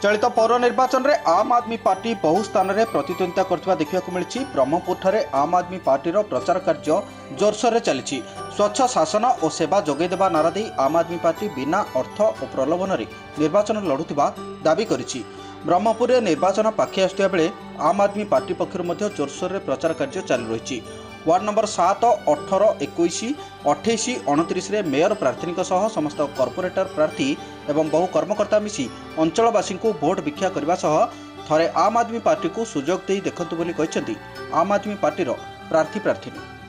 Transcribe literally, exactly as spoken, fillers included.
चलित पौर निर्वाचन में आम आदमी पार्टी बहु स्थान में प्रतिद्वंदिता करथिबा देखिबाकु मिलिछि। ब्रह्मपुर ठारे आम आदमी पार्टीर प्रचार कार्य जोरसोर चली। स्वच्छ शासन और सेवा जोगै देबा नारा दे आम आदमी पार्टी बिना अर्थ और प्रलोभन निर्वाचन लड़ुथिबा दाबी करिछि। ब्रह्मपुर निर्वाचन पाखे आसुथिबा बेले आम आदमी पार्टी पक्षर जोरसोर प्रचार कार्य चालू रही। वार्ड नंबर सात अठर एकुश अठाईस अणतीस मेयर प्रार्थी समस्त कॉर्पोरेटर प्रार्थी एवं बहु कर्मकर्ता मिसी अंचलवासी को भोट भिक्षा करने सह थरे आम आदमी पार्टी को सुजोग दे देखंतु बोली कहछन्ती आम आदमी पार्टीर प्रार्थी प्रार्थी।